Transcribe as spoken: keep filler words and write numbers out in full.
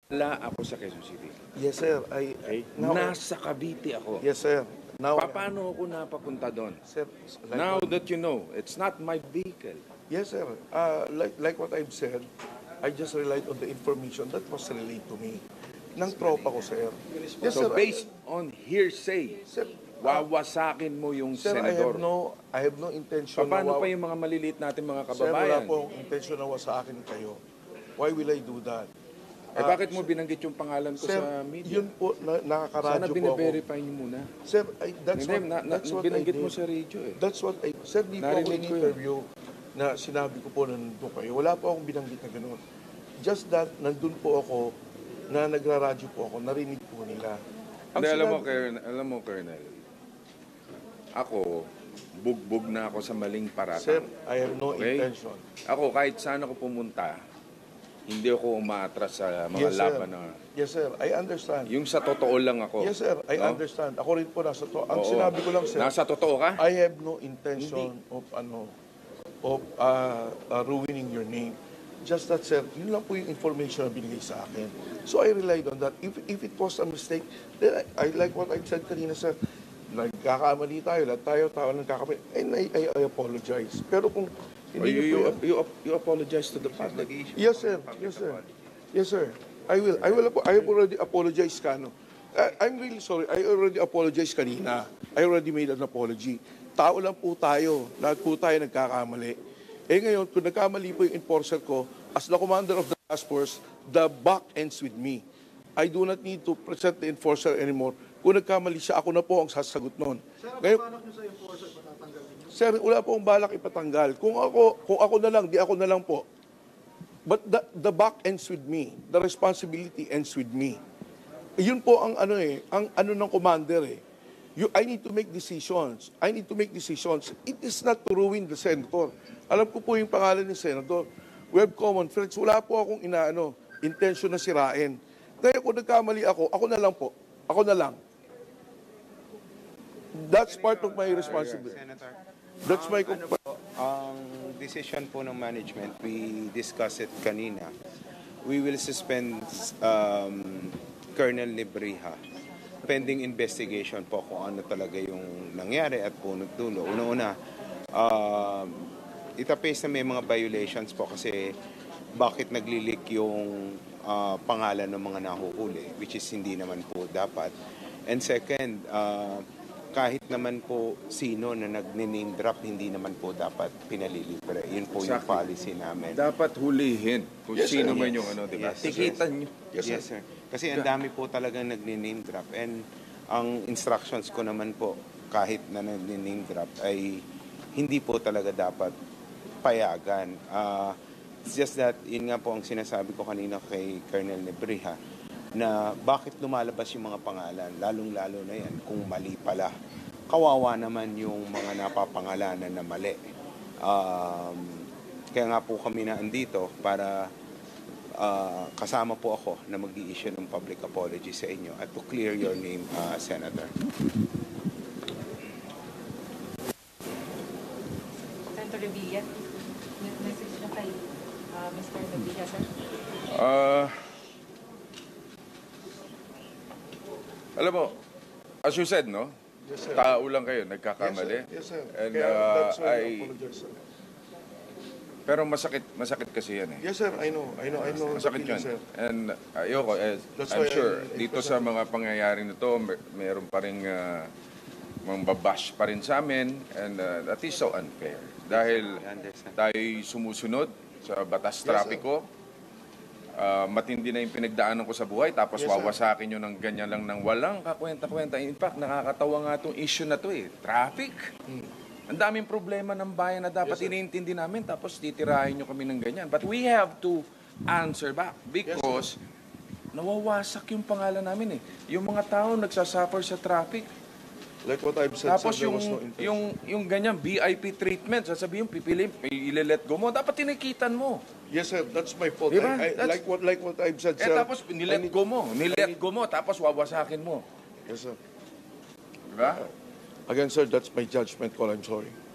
Wala ako sa Quezon City. Yes, sir. I, Okay? now, Nasa Cavite ako. yes, sir. Now, Pa- Paano ako napapunta doon? sir, like Now what, that you know, it's not my vehicle. yes, sir. Uh, like, like what I've said, I just relied on the information that was relayed to me ng tropa ko, sir. Yes, So sir. based on hearsay, Sir, wawasakin mo yung sir, I senador. have no, I have no intention Paano na wa- pa yung mga maliliit natin mga Sir, wala kababayan? po akong intention na wasakin kayo. Why will I do that? Eh bakit mo binanggit yung pangalan ko Sir, sa media? yun po, na, Sana nakakaradyo po ako. bine-verify niyo muna. Sir, I, that's Hindi, what, na, na, that's what I binanggit did. mo sa radio eh. That's what I, sir, di po ako Narinig ko yun. in-interview na sinabi ko po na nandun kayo. Wala po akong binanggit na gano'n. Just that, nandun po ako, na nagraradyo po ako, narinig po nila. Ang Hindi, alam mo, sinabi- Colonel, alam mo, Colonel, ako, bugbog na ako sa maling paratang. Sir, I have no Okay? intention. Ako, kahit saan ako pumunta, hindi ako umaatras sa mga Yes, sir. laban na... Yes, sir. I understand. Yung sa totoo lang ako. Yes, sir. I No? understand. Ako rin po nasa to. Ang Oo. sinabi ko lang, sir, Nasa totoo ka? I have no intention of ano of uh, uh, ruining your name. Just that, sir, yun lang po yung information na binigay sa akin. So I relied on that. If if it was a mistake, then I, I like what I said kanina, sir. Nagkakamali tayo, lahat tayo, tao nagkakamali. And I, I, I apologize. Pero kung Or hindi you, niyo you, po you, you apologize to the public. Yes, sir. Yes, sir. Yes, sir. I will. I will. apo- I have already apologized, Kano. I, I'm really sorry. I already apologized kanina. I already made an apology. Tao lang po tayo. Lahat po tayo nagkakamali. Eh ngayon, kung nagkamali po yung enforcer ko, as the commander of the task force, the buck ends with me. I do not need to present the enforcer anymore. Kung nagkamali siya, ako na po ang sasagot noon. Ngayon, sir, wala po akong balak ipatanggal. Kung ako, kung ako na lang, di ako na lang po. But the, the buck ends with me. The responsibility ends with me. Yun po ang ano eh, ang ano ng commander eh. You, I need to make decisions. I need to make decisions. It is not to ruin the senator. Alam ko po yung pangalan ni senator. We have common friends. Wala po akong inaano, intention na sirain. Kaya kung nagkamali ako, ako na lang po. Ako na lang. That's part of my responsibility. Senator, That's my... ano po, ang decision po ng management, we discussed it kanina. We will suspend um, Colonel Libriha pending investigation po kung ano talaga yung nangyari at punot dulo. Una-una, uh, itapes na may mga violations po kasi bakit naglilik yung uh, pangalan ng mga nahuhuli, which is hindi naman po dapat. And second, uh, kahit naman po sino na nag-name drop, hindi naman po dapat pinalilibre. Yun po yung Exactly. policy namin. Dapat hulihin kung Yes, sino sir. man Yes. yung ano, diba? Yes, Tikitan nyo. Yes, sir. Yes, sir. Kasi ang dami po talagang nag-name drop. And ang instructions ko naman po, kahit na nag-name drop, ay hindi po talaga dapat payagan. Uh, it's just that, yun nga po ang sinasabi ko kanina kay Colonel Nebriha, na bakit lumalabas yung mga pangalan, lalong-lalo na yan, kung mali pala. Kawawa naman yung mga napapangalanan na mali. Um, kaya nga po kami na andito para uh, kasama po ako na mag-i-issue ng public apology sa inyo at to clear your name, uh, Senator. Senator Revilla, may message na kay uh, Mister Revilla, sir. Ah, alam mo, as you said, no? Yes, sir. Tao lang kayo, nagkakamali. Yes, sir. Yes, sir. And Kaya uh, that's why I I, apologize, sir. pero masakit, masakit kasi yan eh. Yes, sir. I know. I know. I know. the Masakit feeling, yun. sir. And ayoko, eh, That's I'm why sure, I- I dito present- sa mga pangyayaring nito, mer- meron pa rin uh, mga babash pa rin sa amin. And uh, that is so unfair. Dahil I understand. tayo'y sumusunod sa batas sir. trapiko. Uh, matindi na yung pinagdaanan ko sa buhay, tapos Yes, sir. wawasakin nyo ng ganyan lang ng walang kakwenta-kwenta. In fact, nakakatawa nga itong issue na to eh. Traffic. Ang daming problema ng bayan na dapat Yes, sir. iniintindi namin, tapos titirahin nyo kami ng ganyan. But we have to answer back because nawawasak yung pangalan namin eh. Yung mga tao nagsasuffer sa traffic. Like what I've said, Tapos sir, there yung, was no intention. yung, yung ganyan, V I P treatment, sasabihin, pipili, ile-let go mo. Dapat tinikitan mo. Yes, sir. That's my fault. Diba? I, I, That's- like what like what I've said, Eh sir. tapos I nilet need- go mo. I Nilet need- go mo, tapos wawasakin mo. Yes, sir. Diba? Again, sir, that's my judgment call. I'm sorry.